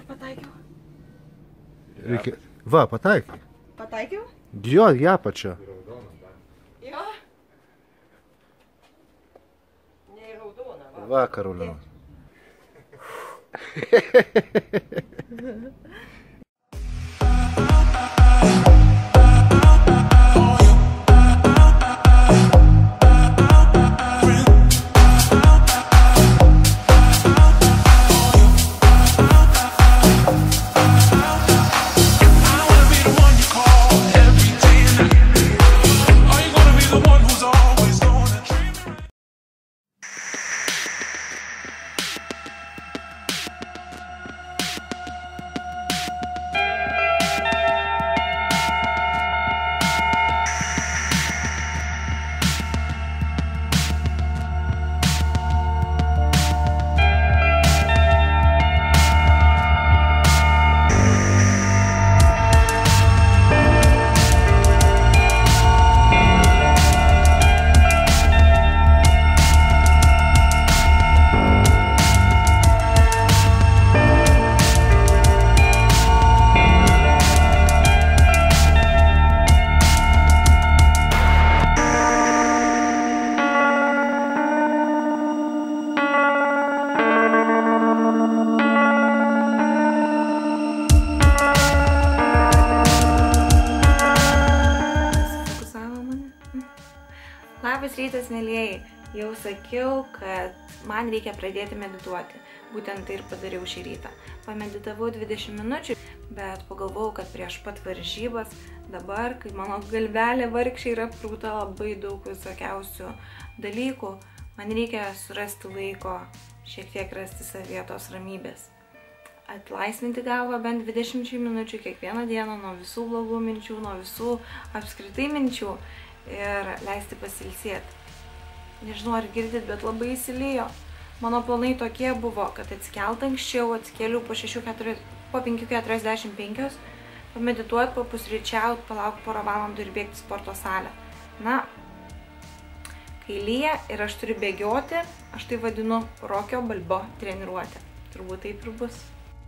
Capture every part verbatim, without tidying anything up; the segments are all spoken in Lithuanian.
Pataikiau? Reikia... Va, pataikai. Pataikiau? Jo, ją pačią. Jo. Ne į raudoną, va. Va, Karolina. Labas rytas, mėlieji. Jau sakiau, kad man reikia pradėti medituoti. Būtent tai ir padariau šį rytą. Pameditavau dvidešimt minučių, bet pagalvojau, kad prieš pat varžybas, dabar, kai mano galvelė vargšiai yra prūta labai daug visokiausių dalykų, man reikia surasti laiko, šiek tiek rasti savietos ramybės. Atlaisvinti galvą bent dvidešimt minučių kiekvieną dieną nuo visų blogų minčių, nuo visų apskritai minčių ir leisti pasilsėti. Nežinau, ar girdit, bet labai įsilijo. Mano planai tokie buvo, kad atsikelt anksčiau, atsikėliau po penkių keturiasdešimt penkios, pamedituoti, papusryčiauti, palaukti porą valandų ir bėgti sporto salę. Na, kai lyja ir aš turiu bėgioti, aš tai vadinu Rokio Balbo treniruotę. Turbūt taip ir bus.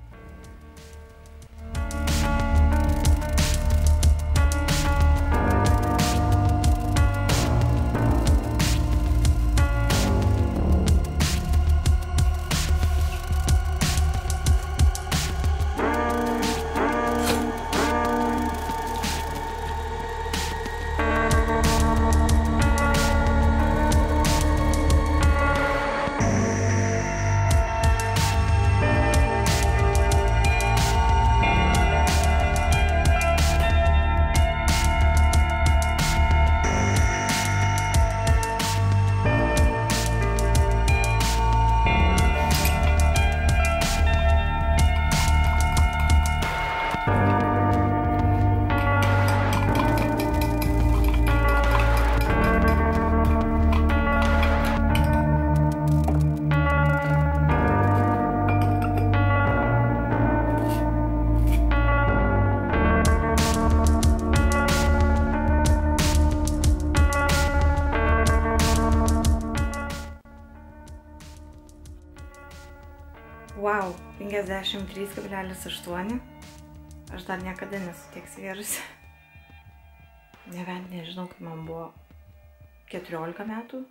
Wow, penkiasdešimt trys kablelis aštuoni. Aš dar niekada nesu tiek svėrusi. Nebent nežinau, kai man buvo keturiolika metų.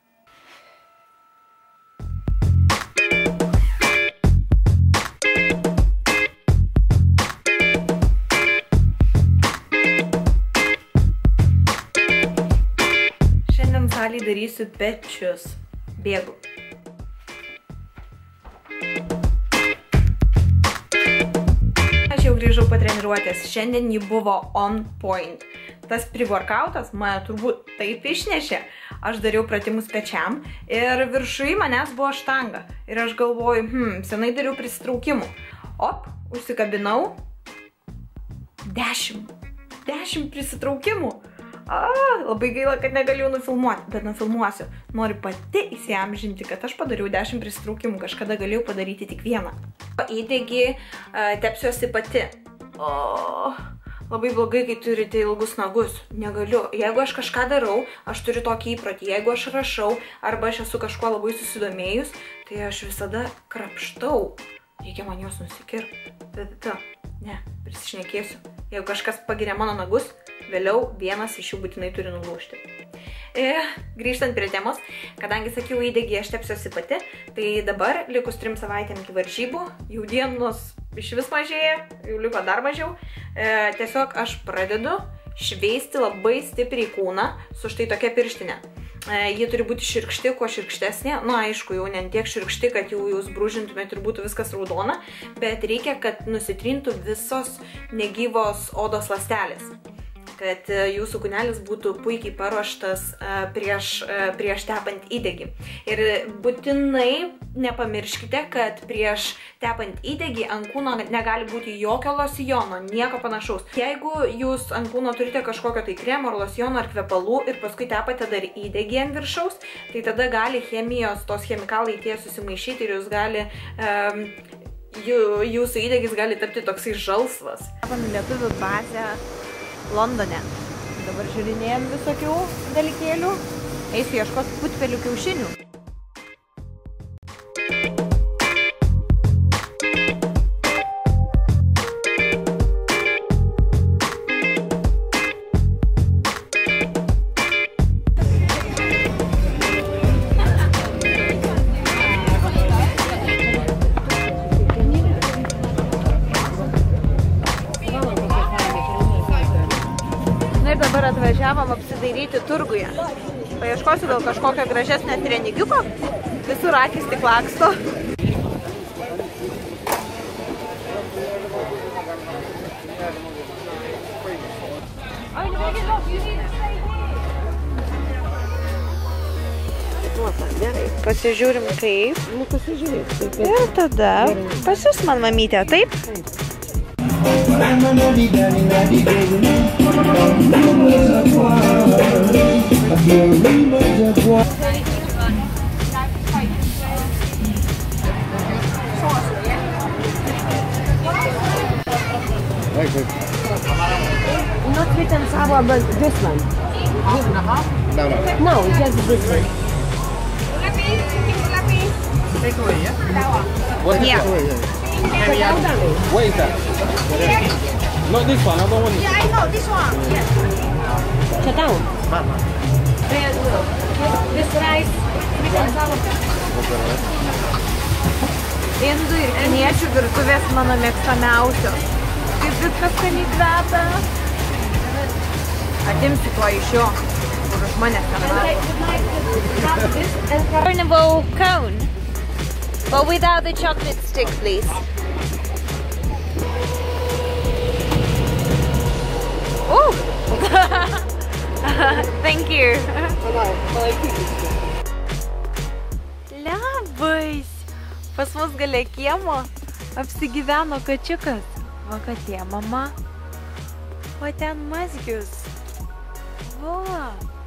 Šiandien salėj darysiu pečius. Bėgu. Aš jau grįžau po treniruotės. Šiandien ji buvo on point. Tas pre-workoutas mane turbūt taip išnešė. Aš dariau pratimus pečiam ir viršui manęs buvo štanga. Ir aš galvoju, hm, senai dariau prisitraukimų. Op, užsikabinau. Dešimt. Dešimt prisitraukimų. A, labai gaila, kad negaliu nufilmuoti, bet nufilmuosiu. Noriu pati įsiamžinti, kad aš padariau dešimt prisitraukimų. Kažkada galėjau padaryti tik vieną. Įdėgi tepsiuosi pati. O, labai blogai, kai turite ilgus nagus. Negaliu. Jeigu aš kažką darau, aš turiu tokį įprotį. Jeigu aš rašau, arba aš esu kažkuo labai susidomėjus, tai aš visada krapštau reikia man juos nusikirpti. Tada, ne, prisišnekėsiu. Jeigu kažkas pagiria mano nagus, vėliau vienas iš jų būtinai turi nulūžti. E, grįžtant prie temos, kadangi sakiau, įdegį aš tepsiuosi pati, tai dabar likus trim savaitėm iki varžybų, jau dienos iš vis mažėja, jau liko dar mažiau. E, tiesiog aš pradedu šveisti labai stipriai kūną su štai tokia pirštinė. E, ji turi būti širkšti, kuo širkštesnė. Nu, aišku, jau ne tiek širkšti, kad jau jūs brūžintumėt ir būtų viskas raudona, bet reikia, kad nusitrintų visos negyvos odos ląstelės, kad jūsų kūnelis būtų puikiai paruoštas prieš, prieš tepant įdegį. Ir būtinai nepamirškite, kad prieš tepant įdegį ant kūno negali būti jokio losjono, nieko panašaus. Jeigu jūs ant kūno turite kažkokio tai kremo ar losjono ar kvepalų ir paskui tepate dar įdegį ant viršaus, tai tada gali chemijos, tos chemikalai tie susimaišyti ir jūs gali, um, jų, jūsų įdegis gali tapti toksai žalsvas. Tepam lietuvių bazę Londone. Dabar žiūrinėjom visokių dalykėlių. Eisiu ieškoti putpelių kiaušinių. Dabar atvažiavom apsidairyti turguje. Paieškosiu gal kažkokio gražesnio trenigiuko. Visur akys tik laksto. Gerai. Pasižiūrim kaip. Nu, pasižiūrėk. Ir tada pasiūs man mamytė, taip? Not sweet and sour, but this one. No, no. No, just this one. Take away, yeah? What is Yeah. take away, yeah? What is that? Not this one, I don't want it. Yeah, I know this one. Yes. Shut down. This rice, sweet and sour. Indų ir kiniečių virtuvės mano mėgstamiausios. Kaip viskas skaniai kvepia. Atimsiu tuo iš jo, kur už manęs ten valgo. Carnival cone, but without the chocolate stick, please. Oh! Thank you. Labais! Pas mus gale kiemo apsigyveno kačiukas. Va katė mama. O ten mazgius. Va.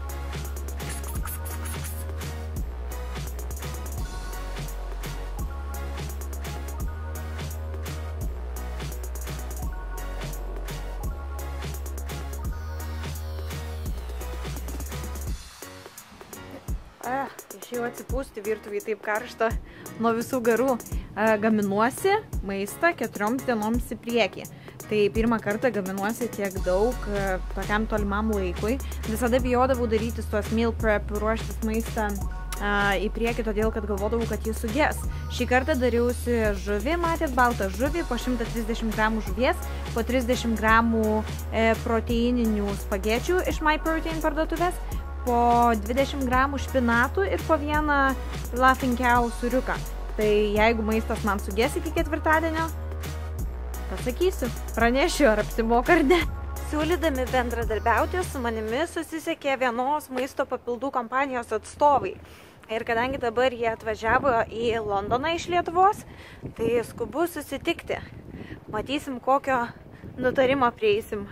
Ah, išėjau atsipūsti virtuvėj, taip karšta nuo visų garų. Gaminuosi maistą keturioms dienoms į priekį. Tai pirmą kartą gaminuosi tiek daug tokiam tolimam laikui. Visada bijodavau daryti tuos meal prep, ruoštis maistą į priekį, todėl kad galvodavau, kad jis suges. Šį kartą dariausi žuvį, matėt baltą žuvį, po šimtą trisdešimt gramų žuvies, po trisdešimt gramų proteininių spagečių iš MyProtein parduotuvės, po dvidešimt gramų špinatų ir po vieną Laughing Cow sūriuką. Tai jeigu maistas man suges iki ketvirtadienio, pasakysiu, pranešiu, ar apsimoka ar ne. Siūlydami bendradarbiauti su manimi susisiekė vienos maisto papildų kompanijos atstovai. Ir kadangi dabar jie atvažiavo į Londoną iš Lietuvos, tai skubu susitikti. Matysim, kokio nutarimo prieisim.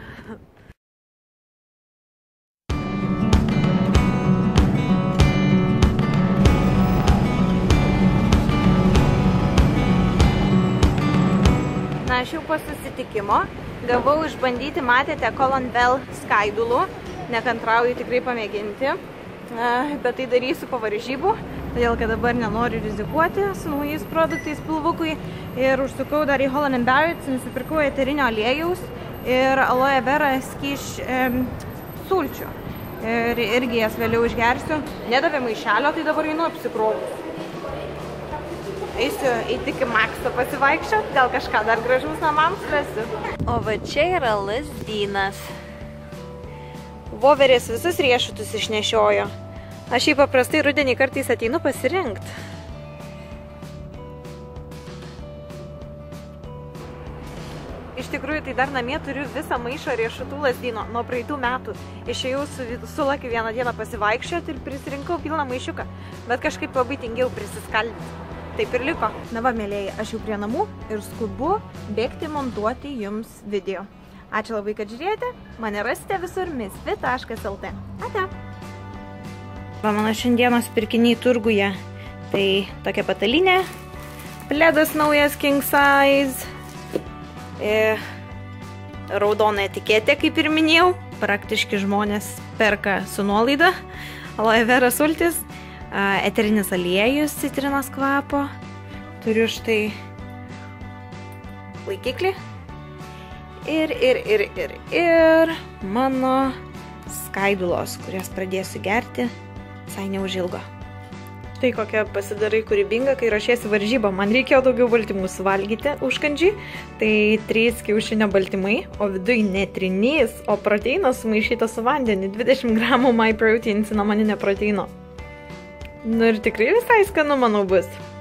Na, aš jau po susitikimo gavau išbandyti, matėte, Colonbell skaidulų. Nekantrauju tikrai pamėginti, bet tai darysiu po varžybų. todėl kad dabar nenoriu rizikuoti su naujais produktais pilvukui ir užsukau dar į Holland and Barrett, nusipirkau eterinio aliejaus ir aloe vera skyš e, sulčių ir irgi jas vėliau išgersiu. Nedavė maišelio, tai dabar einu apsikrovus. Eisiu įtiki Maksą pasivaikščiot, gal kažką dar gražaus namams rasiu. O va čia yra lazdynas. Voverės visus riešutus išnešiojo. Aš jį paprastai rudenį kartais ateinu pasirinkt. Iš tikrųjų, tai dar namie turiu visą maišą riešutų lazdyno nuo praeitų metų. Išėjau su, su Laki vieną dieną pasivaikščioti ir prisirinkau pilną maišiuką, bet kažkaip labai tingiau prisiskaldyti. Taip ir liko. Na va, mėlėjai, aš jau prie namų ir skubu bėgti montuoti jums video. Ačiū labai, kad žiūrėjote. Mane rasite visur misfit taškas lt. Ate. Va, mano šiandienos pirkiniai turguje. Tai tokia patalinė, pledas naujas king size, e, raudona etiketė, kaip ir minėjau. Praktiški žmonės perka su nuolaida. Aloe vera sultis. Eterinis aliejus, citrinos kvapo. Turiu štai laikiklį. Ir, ir, ir, ir, ir mano skaidulos, kurias pradėsiu gerti visai neužilgo. Tai kokia pasidarai kūrybinga, kai ruošiesi varžybą. Man reikėjo daugiau baltymų suvalgyti užkandžiai. Tai trys kiaušinio baltymai, o viduj ne trinys, o proteinas sumaišytas su vandeniu. dvidešimt gramų MyProtein cinamoninio proteino. Nu ir tikrai visai skanu, manau, bus.